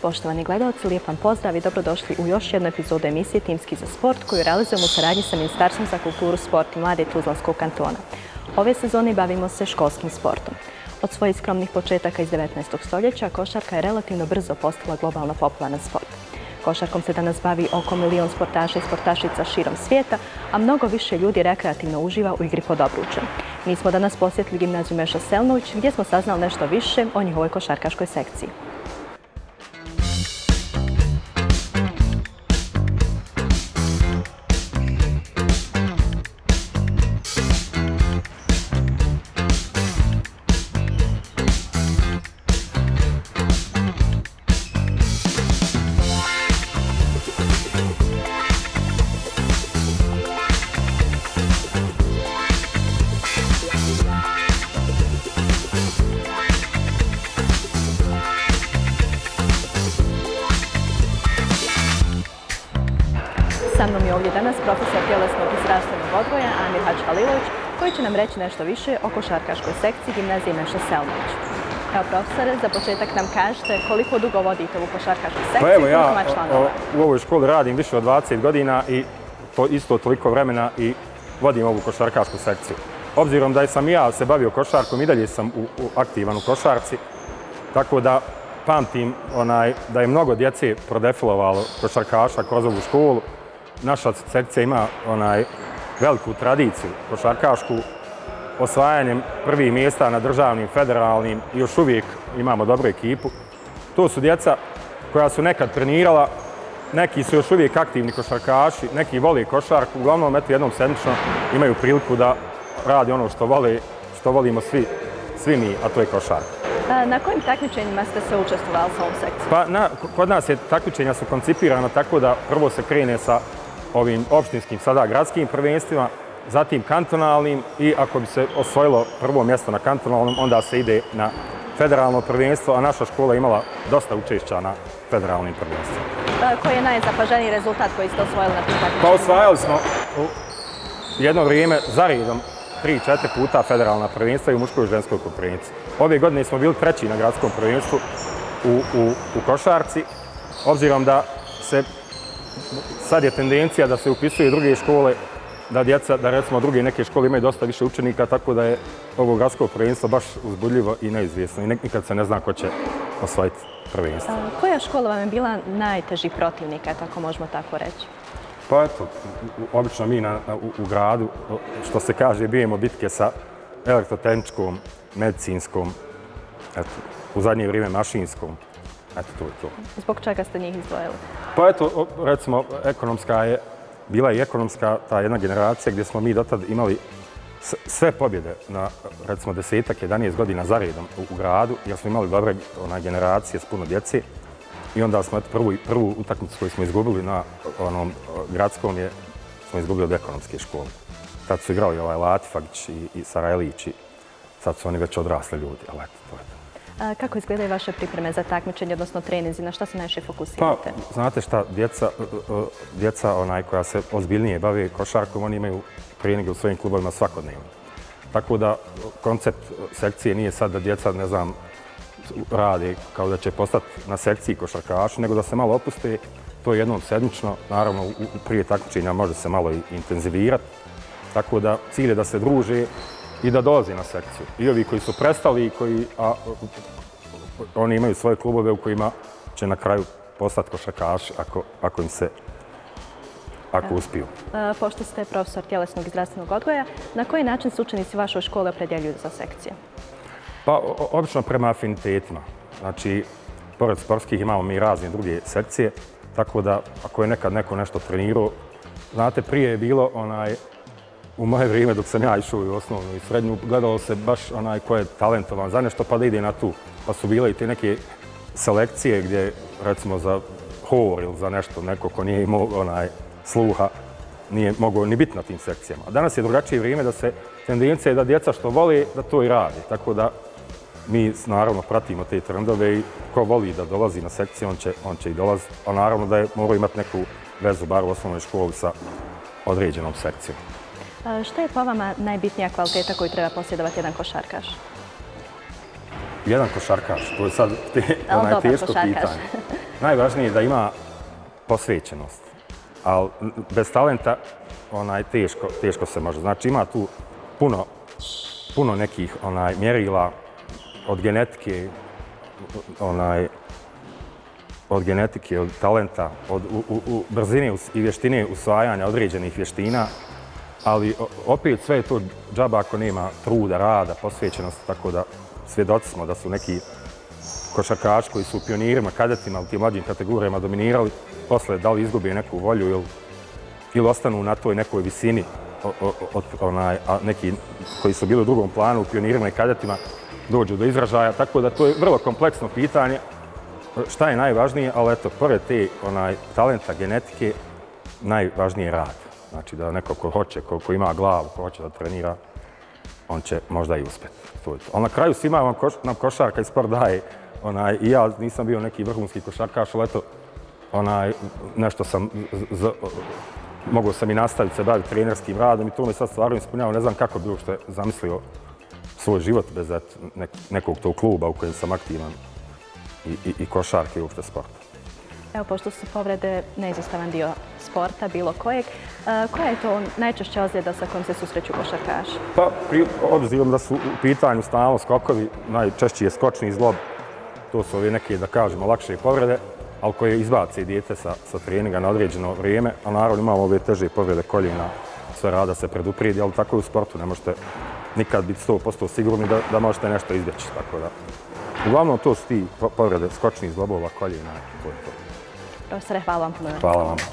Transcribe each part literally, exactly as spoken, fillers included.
Poštovani gledalci, lijep vam pozdrav i dobrodošli u još jednu epizodu emisije Timski za sport koju realizujemo u saradnji sa Ministarstvom za kulturu, sport i mlade Tuzlanskog kantona. Ove sezone bavimo se školskim sportom. Od svojih skromnih početaka iz devetnaestog stoljeća košarka je relativno brzo postala globalno popularan sport. Košarkom se danas bavi oko milion sportaša i sportašica širom svijeta, a mnogo više ljudi rekreativno uživa u igri pod obručem. Mi smo danas posjetili gimnaziju Meša Selnović gdje smo saznali nešto više o njihovoj košarkaškoj sekciji. Sa mnom je ovdje danas profesor tjelesnog i zdravstvenog odgoja Amir Hadžhalilović koji će nam reći nešto više o košarkaškoj sekciji gimnazije Meša Selnović. Evo profesore, za početak nam kažete koliko dugo vodite ovu košarkašku sekciju Pa evo, i ja koliko ima članova? u ovoj školi radim više od dvadeset godina i to isto toliko vremena i vodim ovu košarkašku sekciju. Obzirom da sam i ja se bavio košarkom i dalje sam u, u aktivan u košarci, tako da pamtim onaj, da je mnogo djece prodefilovalo košarkaša kroz ovu školu. Naša sekcija ima onaj veliku tradiciju košarkašku, osvajanjem prvih mjesta na državnim, federalnim i još uvijek imamo dobru ekipu. To su djeca koja su nekad trenirala, neki su još uvijek aktivni košarkaši, neki vole košarku, uglavnom eto jednom sedmično imaju priliku da radi ono što vole, što volimo svi, svi mi, a to je košarka. Na kojim takmičenjima ste se učestvovali sa ovom sekcijom? Pa na, kod nas je takmičenja su koncipirana tako da prvo se krene sa ovim opštinskim, sada gradskim prvenstvima, zatim kantonalnim i ako bi se osvojilo prvo mjesto na kantonalnom, onda se ide na federalno prvenstvo, a naša škola imala dosta učešća na federalnim prvenstvima. Koji je najzapaženiji rezultat koji ste osvojili na tim takmičenjima? Pa osvajali smo u jedno vrijeme za redom tri, četiri puta federalna prvenstva i u muškoj i ženskoj konkurenciji. Ove godine smo bili treći na gradskom prvenstvu u, u, u košarci, obzirom da se sad je tendencija da se upisuju druge škole, da djeca, da recimo druge neke škole imaju dosta više učenika, tako da je ovo gradsko prvenstvo baš uzbudljivo i neizvjesno i nikad se ne zna ko će osvojiti prvenstvo. A, koja škola vam je bila najteži protivnik, tako možemo tako reći? Pa eto, obično mi na, u, u gradu, što se kaže, bijemo bitke sa elektrotehničkom, medicinskom, eto, u zadnje vrijeme mašinskom. Eto, to je to. Zbog čega ste njih izdvojili? Pa eto, recimo, ekonomska je, bila je ekonomska ta jedna generacija gdje smo mi dotad imali sve pobjede na, recimo, desetak, jedanaest godina za redom u, u gradu, jer smo imali dobre ona, generacije s puno djece. I onda smo, eto, prvu, prvu utakmicu koju smo izgubili na onom gradskom je, smo izgubili od ekonomske škole. Tad su igrali ovaj Latifagić i, i Sarajlić i sad su oni već odrasli ljudi, ali eto, to je to. A kako izgledaju vaše pripreme za takmičenje, odnosno treninzi? Na šta se najviše fokusirate? Pa, znate šta, djeca, djeca onaj koja se ozbiljnije bave košarkom, oni imaju treninge u svojim klubovima svakodnevno. Tako da koncept sekcije nije sad da djeca, ne znam, rade kao da će postati na sekciji košarkaši, nego da se malo opuste, to je jednom sedmično, naravno prije takmičenja može se malo i intenzivirati. Tako da cilj je da se druže i da dolaze na sekciju. I ovi koji su prestali, koji, a, oni imaju svoje klubove u kojima će na kraju postati košarkaši ako, ako im se ako uspiju. A, pošto ste profesor tjelesnog i zdravstvenog odgoja, na koji način se učenici vaše škole opredjeljuju za sekcije? Pa, obično prema afinitetima. Znači, pored sportskih imamo mi razne druge sekcije, tako da ako je nekad neko nešto trenirao, znate, prije je bilo onaj, u moje vrijeme dok sam ja išao u osnovnu i srednju, gledalo se baš onaj ko je talentovan za nešto pa da ide na tu. Pa su bile i te neke selekcije gdje, recimo za hor ili za nešto, neko ko nije imao onaj sluha, nije mogao ni biti na tim sekcijama. A danas je drugačije vrijeme da se tendencija je da djeca što vole, da to i radi. Tako da mi naravno pratimo te trendove i ko voli da dolazi na sekcije, on će, on će i dolaziti. A naravno da je morao imati neku vezu, bar u osnovnoj školi, sa određenom sekcijom. Šta je po vama najbitnija kvaliteta koju treba posjedovati jedan košarkaš? jedan košarkaš, to je sad onaj teško pitanje. Najvažnije je da ima posvećenost, ali bez talenta onaj teško, teško se može. Znači ima tu puno, puno nekih onaj mjerila od genetike, onaj, od genetike, od talenta, od u, u, u brzine i vještine usvajanja određenih vještina, ali opet sve je to džaba ako nema truda, rada, posvećenosti, tako da svjedoci smo da su neki košarkaši koji su u pionirima, kadetima u tim mlađim kategorijama dominirali, posle da li izgube neku volju ili, ili ostanu na toj nekoj visini od onaj, a neki koji su bili u drugom planu u pionirima i kadetima dođu do izražaja, tako da to je vrlo kompleksno pitanje šta je najvažnije, ali eto, pored te onaj, talenta, genetike, najvažnije je rad. Znači da neko ko hoće, ko, ko ima glavu, ko hoće da trenira, on će možda i uspjeti. To je to. Ali na kraju svima vam koš, nam košarka i sport daje. Onaj, i ja nisam bio neki vrhunski košarkaš, ali eto, onaj, nešto sam, z, mogao sam i nastaviti se baviti trenerskim radom i to me sad stvarno ispunjava. Ne znam kako bi uopšte zamislio svoj život bez et, nek, nekog tog kluba u kojem sam aktivan i, i, i košarke i uopšte sporta. Evo, pošto su povrede neizostavan dio sporta, bilo kojeg, koja je to najčešća ozljeda sa kojom se susreću košarkaši? Pa, pri, obzirom da su u pitanju stalno skokovi, najčešći je skočni zlob. To su ove neke, da kažemo, lakše povrede, ali koje izbace dijete sa, sa treninga na određeno vrijeme, a naravno imamo ove teže povrede koljena, sve rada se preduprijedi, ali tako i u sportu ne možete nikad biti sto posto sigurni da, da možete nešto izbjeći, tako da. Uglavnom to su ti povrede skočnih zlobova, koljena, to je to. Profesore, hvala vam puno. Hvala vam.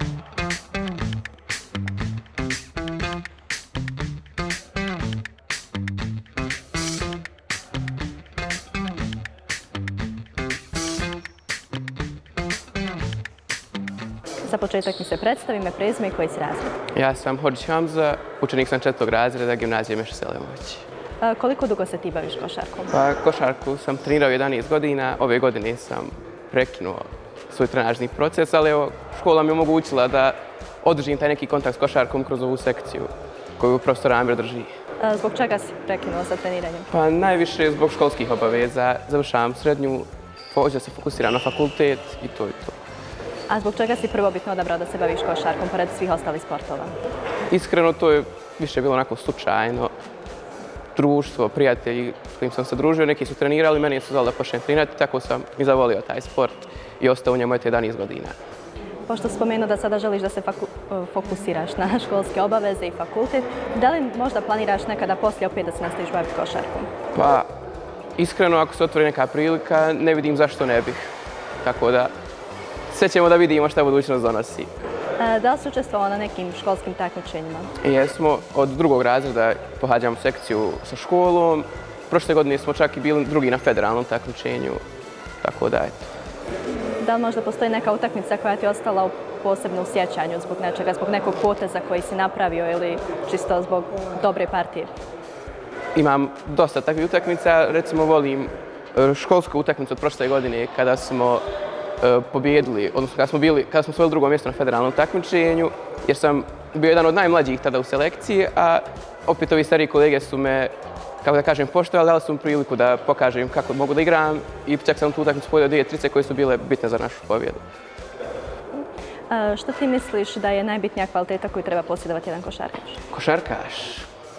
Za početak mi se predstavi, ime, prezime i koji si razred. Ja sam Hodžić Hamza, učenik sam četvrtog razreda gimnazije Meša Selimović. A, koliko dugo se ti baviš košarkom? Pa, košarku sam trenirao jedanaest godina, ove godine sam prekinuo svoj trenažni proces, ali evo, škola mi je omogućila da održim taj neki kontakt s košarkom kroz ovu sekciju koju profesor Amir drži. A, zbog čega si prekinuo sa treniranjem? Pa najviše zbog školskih obaveza. Završavam srednju, hoću da se fokusiram na fakultet i to je to. A zbog čega si prvobitno odabrao da se baviš košarkom pored svih ostalih sportova? Iskreno, to je više bilo onako slučajno. Društvo, prijatelji s kojim sam se družio, neki su trenirali, meni su zvali da počnem trenirati, tako sam i zavolio taj sport i ostao u njemu jedanaest godina. Pošto spomenuo da sada želiš da se fokusiraš na školske obaveze i fakultet, da li možda planiraš nekada poslije opet da se nastaviš baviti košarkom? Pa, iskreno, ako se otvori neka prilika, ne vidim zašto ne bih. Tako da, sve ćemo da vidimo šta budućnost donosi. Da li si učestvovao na nekim školskim takmičenjima? Jesmo, od drugog razreda pohađamo sekciju sa školom. Prošle godine smo čak i bili drugi na federalnom takmičenju, tako da eto. Da li možda postoji neka utakmica koja ti je ostala posebno u sjećanju zbog nečega, zbog nekog poteza koji si napravio ili čisto zbog dobre partije? Imam dosta takvih utakmica, recimo volim školsku utakmicu od prošle godine kada smo pobjedili, odnosno kada smo bili, kada smo osvojili drugo mjesto na federalnom takmičenju, jer sam bio jedan od najmlađih tada u selekciji, a opet ovi stariji kolege su me, kako da kažem, poštovali, dali su mi priliku da pokažem kako mogu da igram i čak sam tu utakmicu pojedio dvije trice koje su bile bitne za našu pobjedu. A, što ti misliš da je najbitnija kvaliteta koju treba posjedovati jedan košarkaš? Košarkaš?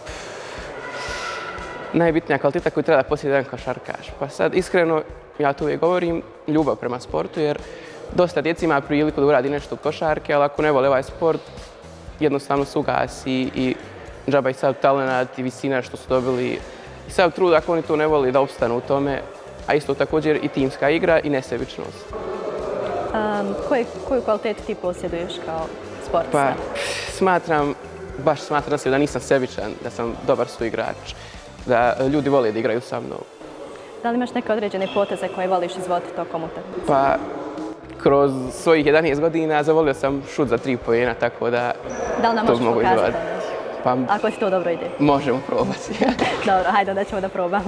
Najbitnija kvaliteta koju treba posjedovati jedan košarkaš? Pa sad, iskreno, ja tu uvijek govorim, ljubav prema sportu, jer dosta djeci ima priliku da uradi nešto u košarke, ali ako ne vole ovaj sport, jednostavno se ugasi i džaba i sav talent i visina što su dobili. I sav trud, ako oni to ne voli, da opstanu u tome, a isto također i timska igra i nesebičnost. Um, koje, koju kvalitetu ti posjeduješ kao sportista? Pa, smatram, baš smatram se da nisam sebičan, da sam dobar suigrač, da ljudi vole da igraju sa mnom. Da li imaš neke određene poteze koje voliš izvoditi tokom utakmice? Pa, kroz svojih jedanaest godina zavolio sam šut za tri poena, tako da da li nam možeš pokazati? Pa, ako si to dobro ide? Možemo probati. Dobro, hajde da ćemo da probamo.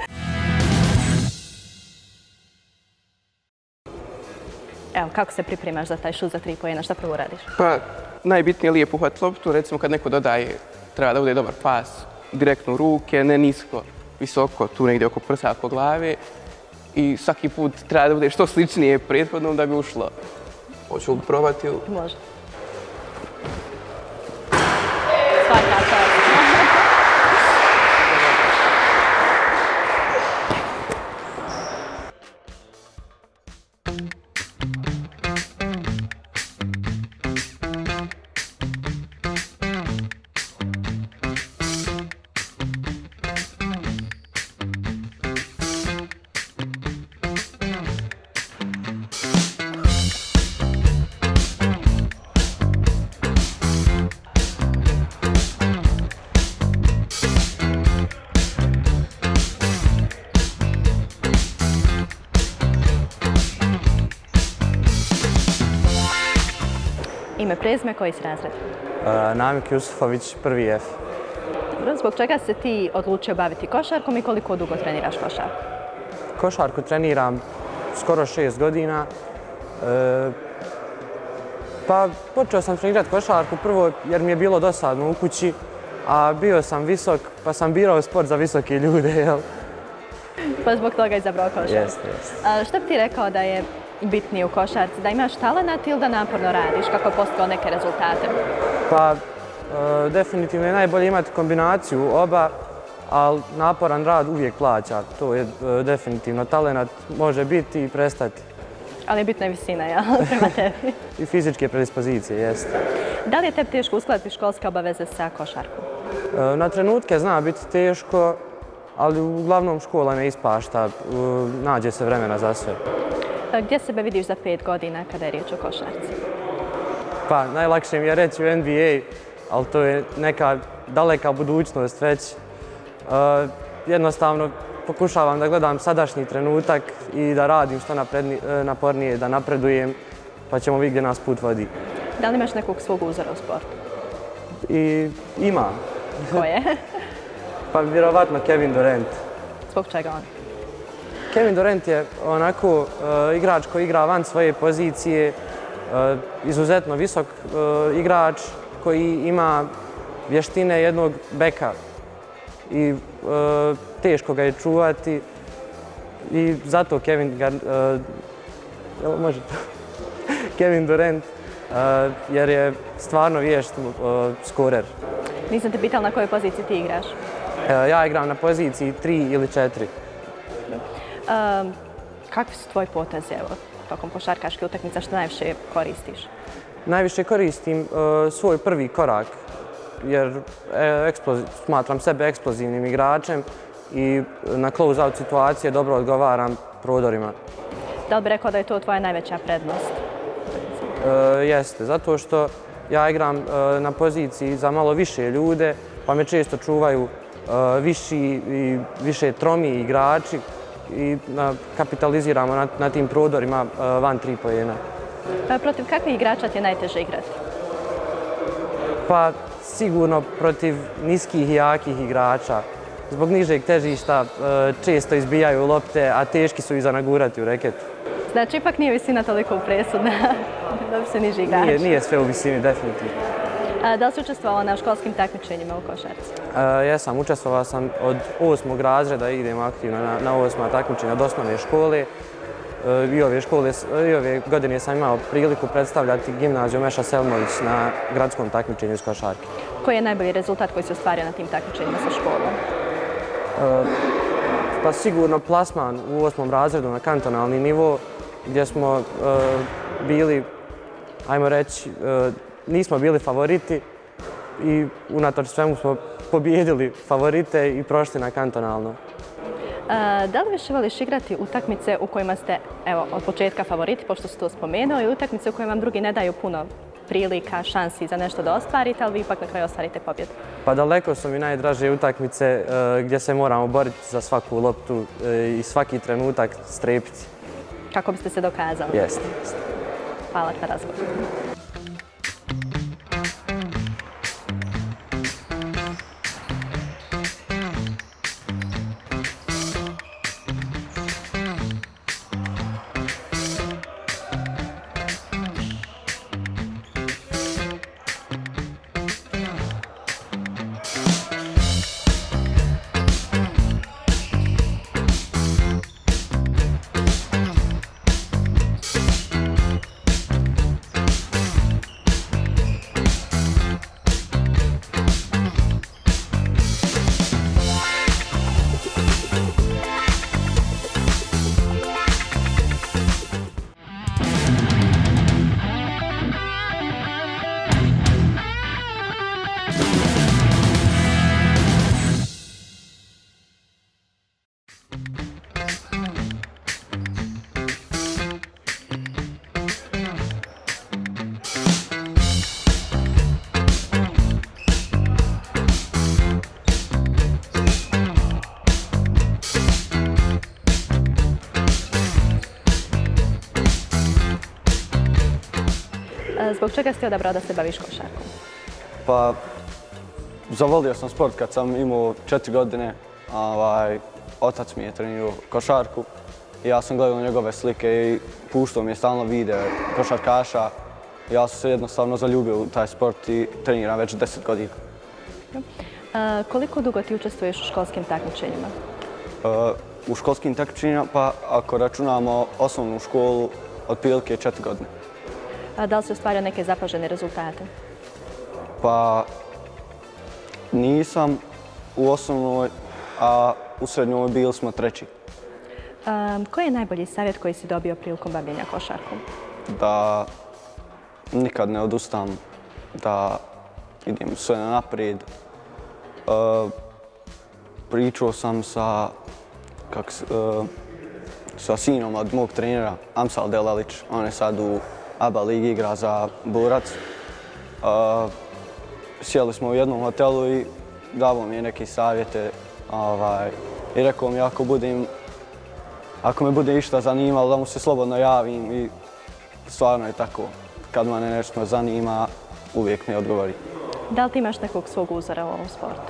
Evo, kako se pripremaš za taj šut za tri poena? Šta prvo radiš? Pa, najbitnije je lijepo uhvatiti loptu. Recimo, kad neko dodaje, treba da bude dobar pas, direktno u ruke, ne nisko, visoko, tu negdje oko prsa, oko glave. I svaki put treba da bude što sličnije prethodnom da bi ušlo. Hoću li probati ili? Može. Svaka čast. Ime, prezime, koji si razred? Namik Jusufović, prvi F. Zbog čega se ti odlučio baviti košarkom i koliko dugo treniraš košarku? Košarku treniram skoro šest godina. Pa počeo sam trenirati košarku prvo jer mi je bilo dosadno u kući, a bio sam visok pa sam birao sport za visoke ljude, jel? Pa zbog toga izabrao košarku. Jeste, jeste. Što bi ti rekao da je bitnije u košarci? Da imaš talenat ili da naporno radiš kako je postigao neke rezultate? Pa, definitivno je najbolje imati kombinaciju oba, ali naporan rad uvijek plaća. To je definitivno. Talenat može biti i prestati. Ali je bitna visina, jel? Prema tebi. I fizičke predispozicije, jeste. Da li je tebi teško uskladiti školske obaveze sa košarkom? Na trenutke zna biti teško, ali uglavnom škola ne ispašta. Nađe se vremena za sve. Gdje sebe vidiš za pet godina kada je riječ o košarci? Pa, najlakše mi je reći u N B A, ali to je neka daleka budućnost već. Jednostavno pokušavam da gledam sadašnji trenutak i da radim što napornije, da napredujem, pa ćemo vidjeti gdje nas put vodi. Da li imaš nekog svog uzora u sportu? I ima. Ko je? Pa vjerovatno Kevin Durant. Zbog čega on? Kevin Durant je onako uh, igrač koji igra van svoje pozicije, uh, izuzetno visok uh, igrač koji ima vještine jednog beka i uh, teško ga je čuvati i zato Kevin, uh, može Kevin Durant uh, jer je stvarno vješt uh, skorer. Nisam te pitala na kojoj poziciji ti igraš? Uh, ja igram na poziciji tri ili četiri. Um, kakvi su tvoji potezi evo, tokom košarkaške utakmica, što najviše koristiš? Najviše koristim uh, svoj prvi korak, jer e, smatram sebe eksplozivnim igračem i na close-out situacije dobro odgovaram prodorima. Da li bi rekao da je to tvoja najveća prednost? Uh, jeste, zato što ja igram uh, na poziciji za malo više ljude, pa me često čuvaju uh, viši i više tromiji igrači i kapitaliziramo na, na tim prodorima uh, van tri poena. Pa protiv kakvih igrača ti je najteže igrati? Pa sigurno protiv niskih i jakih igrača. Zbog nižeg težišta uh, često izbijaju lopte, a teški su i za nagurati u reketu. Znači, ipak nije visina toliko presudna da bi se niži igrač? Nije, nije sve u visini, definitivno. A, da li si učestvovala na školskim takmičenjima u košarci? Uh, jesam, učestvovala sam od osmog razreda, idem aktivno na, na osma takmičenja od osnovne škole. Uh, I ove, škole, I ove godine sam imao priliku predstavljati gimnaziju Meša Selmović na gradskom takmičenju iz košarke. Koji je najbolji rezultat koji si ostvario na tim takmičenjima sa školom? Uh, pa sigurno plasman u osmom razredu na kantonalni nivo, gdje smo uh, bili, ajmo reći, uh, nismo bili favoriti i unatoč svemu smo pobijedili favorite i prošli na kantonalno. A, da li više voliš igrati utakmice u kojima ste, evo, od početka favoriti, pošto si to spomenuo, i utakmice u kojima vam drugi ne daju puno prilika, šansi za nešto da ostvarite, ali vi ipak na kraju ostvarite pobjedu? Pa daleko su mi najdraže utakmice uh, gdje se moramo boriti za svaku loptu uh, i svaki trenutak strepiti. Kako biste se dokazali? Jeste, jeste. Hvala na razgovor. Zbog čega si odabrao da se baviš košarkom? Pa, zavolio sam sport kad sam imao četiri godine. Ovaj, otac mi je trenirao košarku i ja sam gledao njegove slike i puštao mi je stalno videa košarkaša. Ja sam se jednostavno zaljubio u taj sport i treniram već deset godina. A, koliko dugo ti učestvuješ u školskim takmičenjima? Uh, u školskim takmičenjima, pa ako računamo osnovnu školu, otprilike četiri godine. A, da li si ostvario neke zapažene rezultate? Pa nisam u osnovnoj, a u srednjoj bili smo treći. A, koji je najbolji savjet koji si dobio prilikom bavljenja košarkom? Da nikad ne odustam, da idem sve naprijed. Uh, pričao sam sa, kak, uh, sa sinom od mog trenera, Amsal Delalić. On je sad u A B A ligi, igra za Borac. Uh, sjeli smo u jednom hotelu i dao mi je neke savjete. Ovaj, I rekao mi ako, budem, ako me bude išta zanimalo da mu se slobodno javim i stvarno je tako. Kad me nešto zanima, uvijek mi odgovori. Da li ti imaš nekog svog uzora u ovom sportu?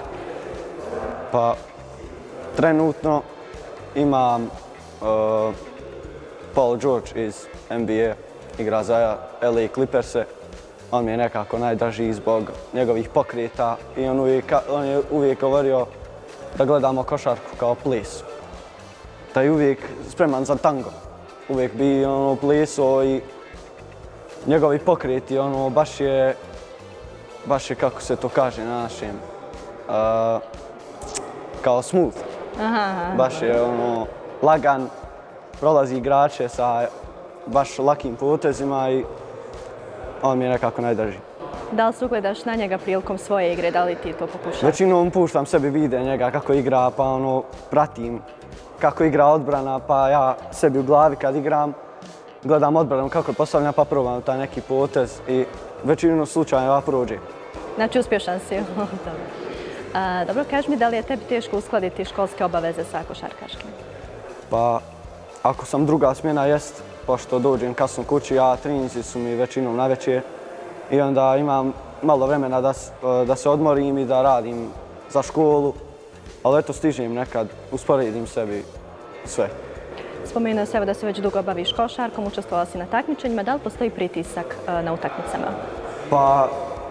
Pa, trenutno imam uh, Paul George iz N B A, igra za L A Clippers-e. On mi je nekako najdraži zbog njegovih pokreta i on, uvijek, on je uvijek govorio da gledamo košarku kao ples. Da je uvijek spreman za tango. Uvijek bi ono, plesao i njegovi pokreti, ono, baš je, baš je, kako se to kaže na našem, uh, kao smooth. Aha, aha. Baš je ono, lagan, prolazi igrače sa baš lakim potezima i on mi je nekako najdraži. Da li se ugledaš na njega prilikom svoje igre, da li ti to pokušaš? Većinom puštam sebi vide njega kako igra, pa ono, pratim kako igra odbrana, pa ja sebi u glavi kad igram gledam odbranom kako je postavljena, pa probam taj neki potez i većinu slučajeva prođe. Znači uspješan si. Dobro. A, dobro, kaži mi da li je tebi teško uskladiti školske obaveze sa košarkaškim? Pa, ako sam druga smjena, jest, pošto dođem kasno kući, a treninzi su mi većinom navečer i onda imam malo vremena da, da se odmorim i da radim za školu, ali eto stižem nekad, usporedim sebi sve. Spomenuo se evo da se već dugo baviš košarkom, učestvovala si na takmičenjima. Da li postoji pritisak na utakmicama? Pa,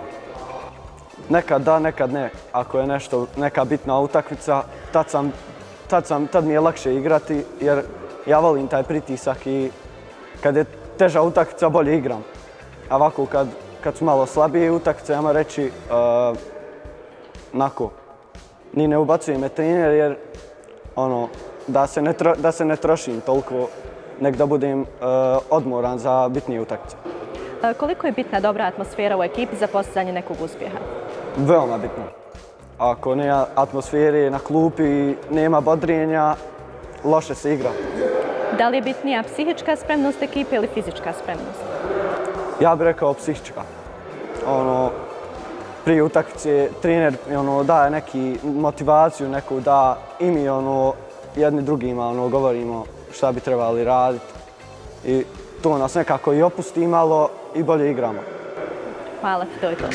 nekad da, nekad ne. Ako je nešto, neka bitna utakmica, tad, sam, tad, sam, tad mi je lakše igrati jer ja volim taj pritisak i kad je teža utakmica bolje igram. A ovako kad, kad su malo slabije utakmice, ajmo reći, uh, nako, ni ne ubacuje me trener jer ono, da se ne, tro, da se ne trošim toliko, nek da budem uh, odmoran za bitnije utakmice. A koliko je bitna dobra atmosfera u ekipi za postizanje nekog uspjeha? Veoma bitno. Ako nema atmosfere na klupi, nema bodrenja, loše se igra. Da li je bitnija psihička spremnost ekipe ili fizička spremnost? Ja bih rekao psihička. Ono, prije utakmice trener ono, daje neki motivaciju, neku da i mi ono, jedni drugima ono, govorimo šta bi trebali raditi. I to nas nekako i opusti malo i bolje igramo. Hvala ti, to je to.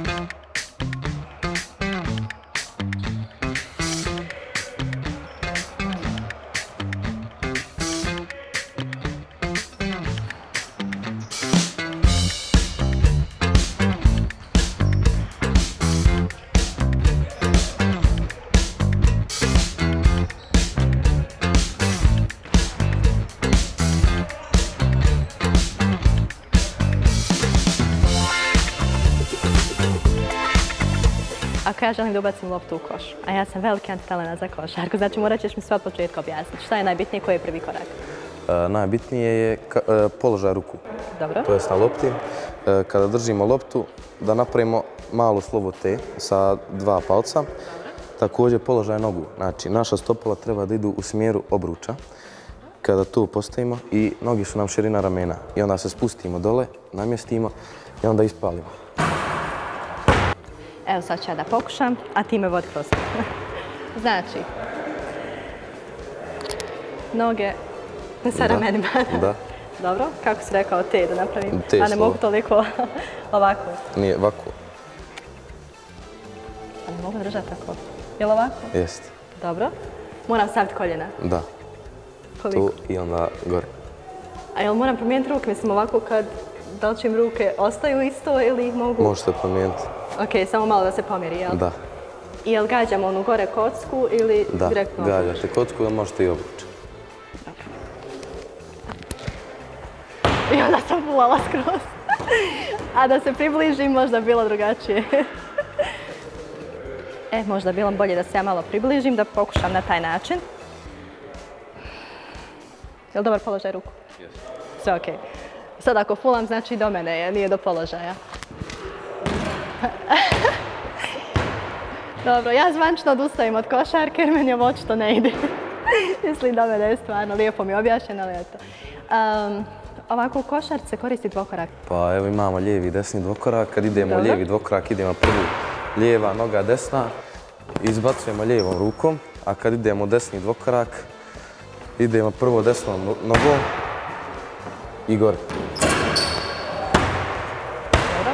Ako ja želim da ubacim loptu u koš, a ja sam veliki antitalena za košarku, znači morat ćeš mi sve od početka objasniti. Šta je najbitnije, koji je prvi korak? E, najbitnije je ka, e, položaj ruku. Dobro. To je na lopti. E, kada držimo loptu, da napravimo malu slovo T sa dva palca. Također položaj nogu. Znači, naša stopala treba da idu u smjeru obruča. Kada to postavimo i noge su nam širina ramena. I onda se spustimo dole, namjestimo i onda ispalimo. Evo sad ću ja da pokušam, a ti me vodi kroz to. Znači, noge sa ramenima. Da. Dobro, kako si rekao te da napravim? Te A ne slovo. mogu toliko ovako. Nije, ovako. A ne mogu držati tako. Je li ovako? Jest. Dobro. Moram staviti koljena. Da. Koliko? Tu i onda gore. A jel moram promijeniti ruke? Mislim ovako kad, da li će im ruke ostaju isto ili ih mogu? Možete promijeniti. Ok, samo malo da se pomjeri, jel? Da. I jel gađam onu gore kocku ili Da, direktno? gađate kocku da možete i obući. I onda sam fulala skroz. A da se približim možda bilo drugačije. E, možda bilo bolje da se ja malo približim, da pokušam na taj način. Je li dobar položaj ruku? Sve ok. Sad ako fulam, znači do mene je, nije do položaja. Dobro, ja zvančno odustajem od košarke jer meni ovo očito ne ide. Mislim da mene je stvarno lijepo mi objašnjeno, ali eto. Um, ovako u košarci se koristi dvokorak. Pa evo imamo lijevi i desni dvokorak. Kad idemo Dobro. lijevi dvokorak, idemo prvu lijeva noga desna. Izbacujemo lijevom rukom, a kad idemo desni dvokorak, idemo prvo desnom nogom i gore. Dobro.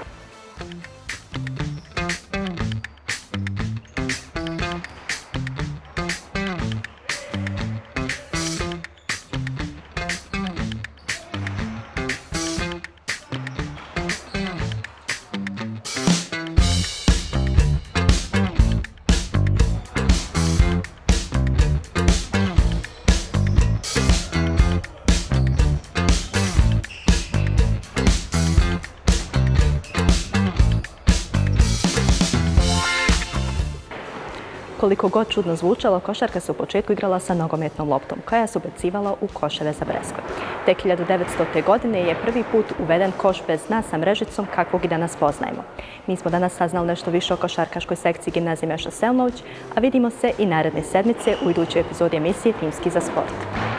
Koliko god čudno zvučalo, košarka se u početku igrala sa nogometnom loptom, koja se ubacivala u koševe za breskve. Tek hiljadu devetstote. godine je prvi put uveden koš bez dna sa mrežicom kakvog i danas poznajemo. Mi smo danas saznali nešto više o košarkaškoj sekciji gimnazije Meša Selmović, a vidimo se i naredne sedmice u idućoj epizodi emisije Timski za sport.